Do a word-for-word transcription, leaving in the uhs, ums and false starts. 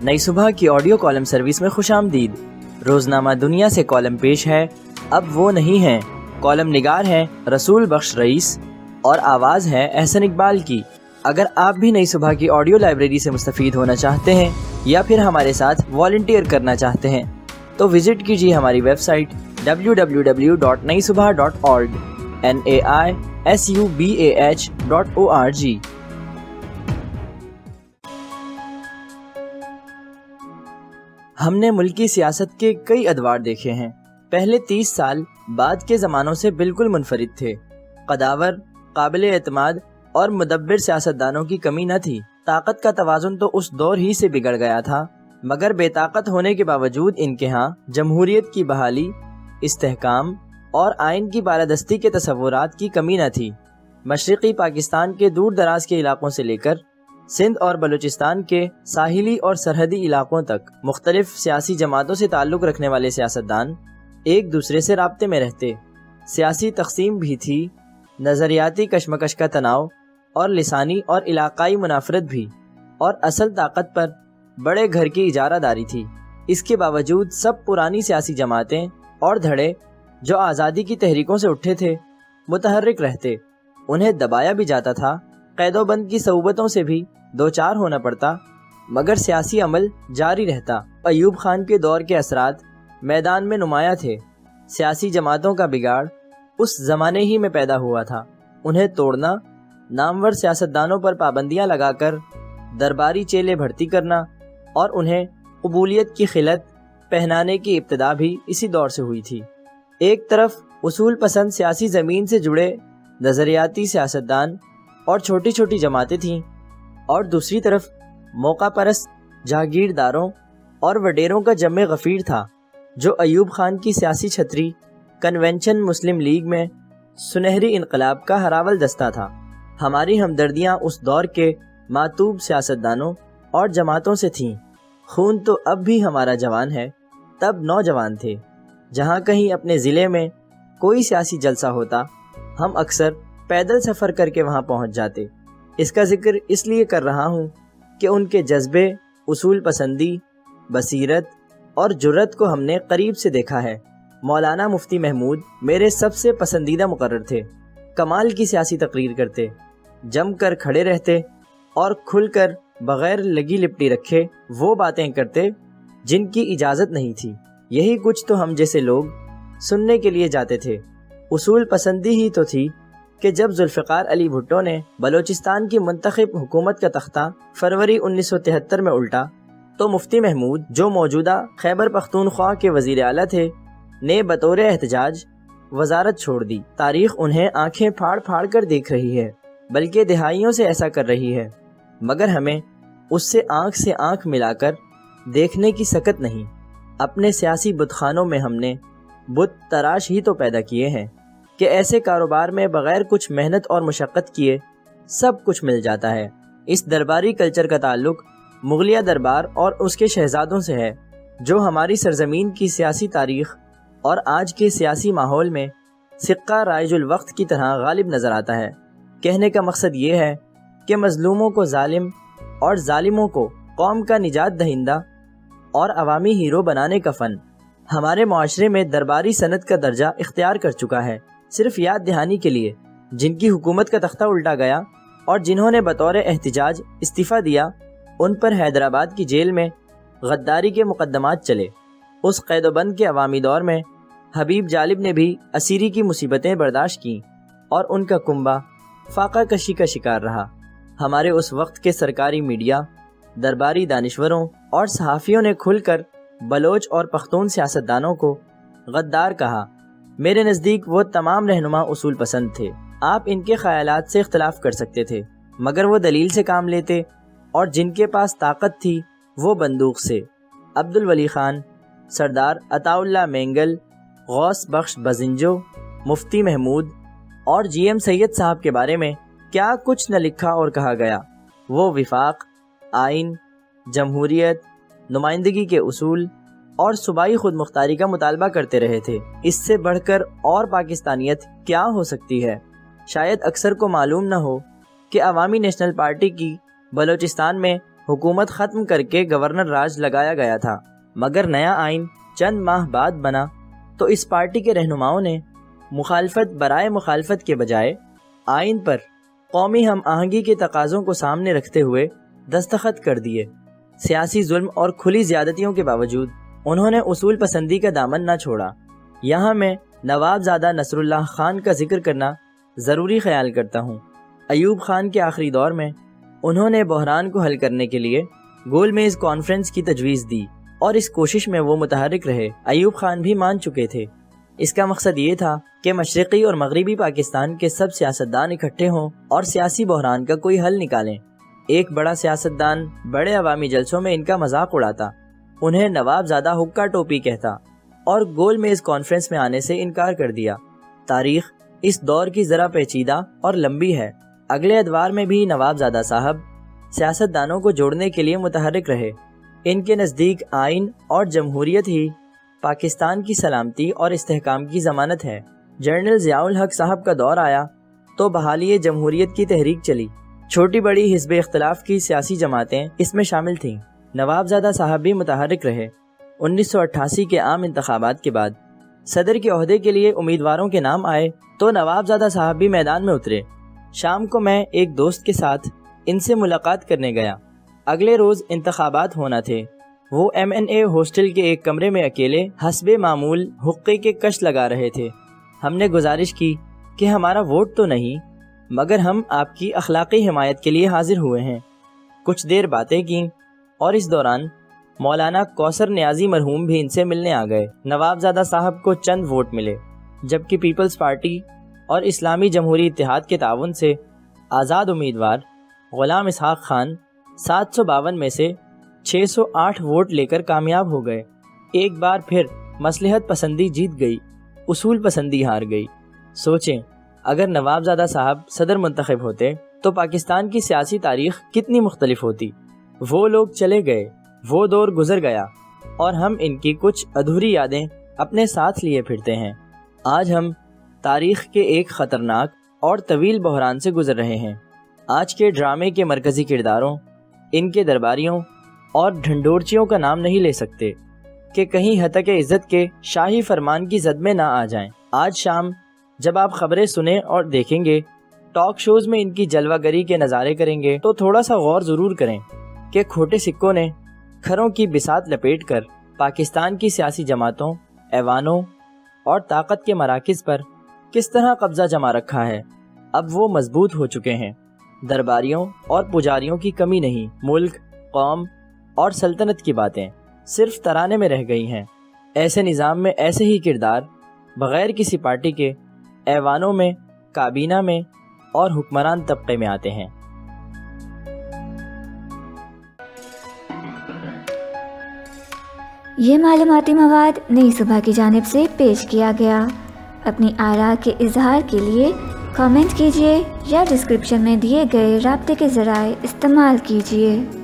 نئی صبح کی آڈیو کالم سروس میں خوش آمدید۔ روزنامہ دنیا سے کالم پیش ہے، اب وہ نہیں ہیں۔ کالم نگار ہیں رسول بخش رئیس اور آواز ہے احسن اقبال کی۔ اگر آپ بھی نئی صبح کی آڈیو لائبریری سے مستفید ہونا چاہتے ہیں یا پھر ہمارے ساتھ والنٹیئر کرنا چاہتے ہیں تو وزٹ کیجیے ہماری website W W W dot Nai Subah dot org N A I S U B A H dot O R G. ہم نے ملکی سیاست کے کئی ادوار دیکھے ہیں۔ پہلے تیس سال بعد کے زمانوں سے بالکل منفرد تھے۔ قداور، قابل اعتماد اور مدبر سیاستدانوں کی کمی نہ تھی۔ طاقت کا توازن تو اس دور ہی سے بگڑ گیا تھا، مگر بے طاقت ہونے کے باوجود ان کے ہاں جمہوریت کی بحالی، استحکام اور آئین کی بالادستی کے تصورات کی کمی نہ تھی۔ مشرقی پاکستان کے دور دراز کے علاقوں سے لے کر سندھ اور بلوچستان کے ساحلی اور سرحدی علاقوں تک مختلف سیاسی جماعتوں سے تعلق رکھنے والے سیاستدان ایک دوسرے سے رابطے میں رہتے۔ سیاسی تقسیم بھی تھی، نظریاتی کشمکش کا تناؤ اور لسانی اور علاقائی منافرت بھی، اور اصل طاقت پر بڑے گھر کی اجارہ داری تھی۔ اس کے باوجود سب پرانی سیاسی جماعتیں اور دھڑے جو آزادی کی تحریکوں سے اٹھے تھے متحرک رہتے۔ انہیں دبایا بھی جاتا تھا، قید و بند کی صعوبتوں سے بھی دوچار ہونا پڑتا، مگر سیاسی عمل جاری رہتا۔ ایوب خان کے دور کے اثرات میدان میں نمایاں تھے۔ سیاسی جماعتوں کا بگاڑ اس زمانے ہی میں پیدا ہوا تھا۔ انہیں توڑنا، نامور سیاستدانوں پر پابندیاں لگا کر درباری چیلے بھرتی کرنا اور انہیں قبولیت کی خلعت پہنانے کی ابتدا بھی اسی دور سے ہوئی تھی۔ ایک طرف اصول پسند سیاسی زمین سے جڑے نظریاتی سیاستدان اور چھوٹی چھوٹی جماعتیں تھیں، اور دوسری طرف موقع پرست جاگیرداروں اور وڈیروں کا جمع غفیر تھا، جو ایوب خان کی سیاسی چھتری کنونشن مسلم لیگ میں سنہری انقلاب کا ہراول دستہ تھا۔ ہماری ہمدردیاں اس دور کے معتوب سیاستدانوں اور جماعتوں سے تھیں۔ خون تو اب بھی ہمارا جوان ہے، تب نوجوان تھے۔ جہاں کہیں اپنے ضلع میں کوئی سیاسی جلسہ ہوتا، ہم اکثر پیدل سفر کر کے وہاں پہنچ جاتے۔ اس کا ذکر اس لیے کر رہا ہوں کہ ان کے جذبے، اصول پسندی، بصیرت اور جرأت کو ہم نے قریب سے دیکھا ہے۔ مولانا مفتی محمود میرے سب سے پسندیدہ مقرر تھے۔ کمال کی سیاسی تقریر کرتے، جم کر کھڑے رہتے اور کھل کر بغیر لگی لپٹی رکھے وہ باتیں کرتے جن کی اجازت نہیں تھی۔ یہی کچھ تو ہم جیسے لوگ سننے کے لیے جاتے تھے۔ اصول پسندی ہی تو تھی کہ جب ذوالفقار علی بھٹو نے بلوچستان کی منتخب حکومت کا تختہ فروری انیس سو تہتر میں الٹا تو مفتی محمود، جو موجودہ خیبر پختونخوا کے وزیر اعلیٰ تھے، نے بطور احتجاج وزارت چھوڑ دی۔ تاریخ انہیں آنکھیں پھاڑ پھاڑ کر دیکھ رہی ہے، بلکہ دہائیوں سے ایسا کر رہی ہے، مگر ہمیں اس سے آنکھ سے آنکھ ملا کر دیکھنے کی سکت نہیں۔ اپنے سیاسی بت خانوں میں ہم نے بت تراش ہی تو پیدا کیے ہیں کہ ایسے کاروبار میں بغیر کچھ محنت اور مشقت کیے سب کچھ مل جاتا ہے۔ اس درباری کلچر کا تعلق مغلیہ دربار اور اس کے شہزادوں سے ہے، جو ہماری سرزمین کی سیاسی تاریخ اور آج کے سیاسی ماحول میں سکہ رائج الوقت کی طرح غالب نظر آتا ہے۔ کہنے کا مقصد یہ ہے کہ مظلوموں کو ظالم اور ظالموں کو قوم کا نجات دہندہ اور عوامی ہیرو بنانے کا فن ہمارے معاشرے میں درباری سنت کا درجہ اختیار کر چکا ہے۔ صرف یاد دہانی کے لیے، جن کی حکومت کا تختہ الٹا گیا اور جنہوں نے بطور احتجاج استعفیٰ دیا، ان پر حیدرآباد کی جیل میں غداری کے مقدمات چلے۔ اس قید و بند کے عوامی دور میں حبیب جالب نے بھی اسیری کی مصیبتیں برداشت کیں اور ان کا کنبہ فاقہ کشی کا شکار رہا۔ ہمارے اس وقت کے سرکاری میڈیا، درباری دانشوروں اور صحافیوں نے کھل کر بلوچ اور پختون سیاستدانوں کو غدار کہا۔ میرے نزدیک وہ تمام رہنما اصول پسند تھے۔ آپ ان کے خیالات سے اختلاف کر سکتے تھے، مگر وہ دلیل سے کام لیتے، اور جن کے پاس طاقت تھی وہ بندوق سے۔ عبدالولی خان، سردار عطا اللہ مینگل، غوث بخش بزنجو، مفتی محمود اور جی ایم سید صاحب کے بارے میں کیا کچھ نہ لکھا اور کہا گیا۔ وہ وفاق، آئین، جمہوریت، نمائندگی کے اصول اور صوبائی خود مختاری کا مطالبہ کرتے رہے تھے۔ اس سے بڑھ کر اور پاکستانیت کیا ہو سکتی ہے؟ شاید اکثر کو معلوم نہ ہو کہ عوامی نیشنل پارٹی کی بلوچستان میں حکومت ختم کر کے گورنر راج لگایا گیا تھا، مگر نیا آئین چند ماہ بعد بنا تو اس پارٹی کے رہنماؤں نے مخالفت برائے مخالفت کے بجائے آئین پر قومی ہم آہنگی کے تقاضوں کو سامنے رکھتے ہوئے دستخط کر دیے۔ سیاسی ظلم اور کھلی زیادتیوں کے باوجود انہوں نے اصول پسندی کا دامن نہ چھوڑا۔ یہاں میں نواب زادہ نصر اللہ خان کا ذکر کرنا ضروری خیال کرتا ہوں۔ ایوب خان کے آخری دور میں انہوں نے بحران کو حل کرنے کے لیے گول میز کانفرنس کی تجویز دی اور اس کوشش میں وہ متحرک رہے۔ ایوب خان بھی مان چکے تھے۔ اس کا مقصد یہ تھا کہ مشرقی اور مغربی پاکستان کے سب سیاستدان اکٹھے ہوں اور سیاسی بحران کا کوئی حل نکالیں۔ ایک بڑا سیاستدان بڑے عوامی جلسوں میں ان کا مذاق اڑاتا، انہیں نواب زادہ حکا ٹوپی کہتا اور گول میز کانفرنس میں آنے سے انکار کر دیا۔ تاریخ اس دور کی ذرا پیچیدہ اور لمبی ہے۔ اگلے ادوار میں بھی نواب زادہ صاحب سیاستدانوں کو جوڑنے کے لیے متحرک رہے۔ ان کے نزدیک آئین اور جمہوریت ہی پاکستان کی سلامتی اور استحکام کی ضمانت ہے۔ جنرل ضیاء الحق صاحب کا دور آیا تو بحالی جمہوریت کی تحریک چلی۔ چھوٹی بڑی حزب اختلاف کی سیاسی جماعتیں اس میں شامل تھیں۔ نواب زادہ صاحب بھی متحرک رہے۔ انیس سو اٹھاسی کے عام انتخابات کے بعد صدر کے عہدے کے لیے امیدواروں کے نام آئے تو نواب زادہ صاحب بھی میدان میں اترے۔ شام کو میں ایک دوست کے ساتھ ان سے ملاقات کرنے گیا۔ اگلے روز انتخابات ہونا تھے۔ وہ ایم این اے ہاسٹل کے ایک کمرے میں اکیلے حسب معمول حقے کے کش لگا رہے تھے۔ ہم نے گزارش کی کہ ہمارا ووٹ تو نہیں، مگر ہم آپ کی اخلاقی حمایت کے لیے حاضر ہوئے ہیں۔ کچھ دیر باتیں کیں اور اس دوران مولانا کوثر نیازی مرحوم بھی ان سے ملنے آ گئے۔ نواب زادہ صاحب کو چند ووٹ ملے، جبکہ پیپلز پارٹی اور اسلامی جمہوری اتحاد کے تعاون سے آزاد امیدوار غلام اسحاق خان سات سو باون میں سے چھ سو آٹھ ووٹ لے کر کامیاب ہو گئے۔ ایک بار پھر مصلحت پسندی جیت گئی، اصول پسندی ہار گئی۔ سوچیں، اگر نواب زادہ صاحب صدر منتخب ہوتے تو پاکستان کی سیاسی تاریخ کتنی مختلف ہوتی۔ وہ لوگ چلے گئے، وہ دور گزر گیا اور ہم ان کی کچھ ادھوری یادیں اپنے ساتھ لیے پھرتے ہیں۔ آج ہم تاریخ کے ایک خطرناک اور طویل بحران سے گزر رہے ہیں۔ آج کے ڈرامے کے مرکزی کرداروں، ان کے درباریوں اور ڈھنڈورچیوں کا نام نہیں لے سکتے کہ کہیں ہتک عزت کے شاہی فرمان کی زد میں نہ آ جائیں۔ آج شام جب آپ خبریں سنیں اور دیکھیں گے، ٹاک شوز میں ان کی جلوہ گری کے نظارے کریں گے تو تھوڑا سا غور ضرور کریں کہ کھوٹے سکوں نے کھروں کی بساط لپیٹ کر پاکستان کی سیاسی جماعتوں، ایوانوں اور طاقت کے مراکز پر کس طرح قبضہ جما رکھا ہے۔ اب وہ مضبوط ہو چکے ہیں۔ درباریوں اور پجاریوں کی کمی نہیں، ملک، قوم اور سلطنت کی باتیں صرف ترانے میں رہ گئی ہیں۔ ایسے نظام میں ایسے ہی کردار بغیر کسی پارٹی کے ایوانوں میں، کابینہ میں اور حکمران طبقے میں آتے ہیں۔ یہ معلوماتی مواد نئی صبح کی جانب سے پیش کیا گیا۔ اپنی آراء کے اظہار کے لیے کامنٹ کیجیے یا ڈسکرپشن میں دیے گئے رابطے کے ذرائع استعمال کیجیے۔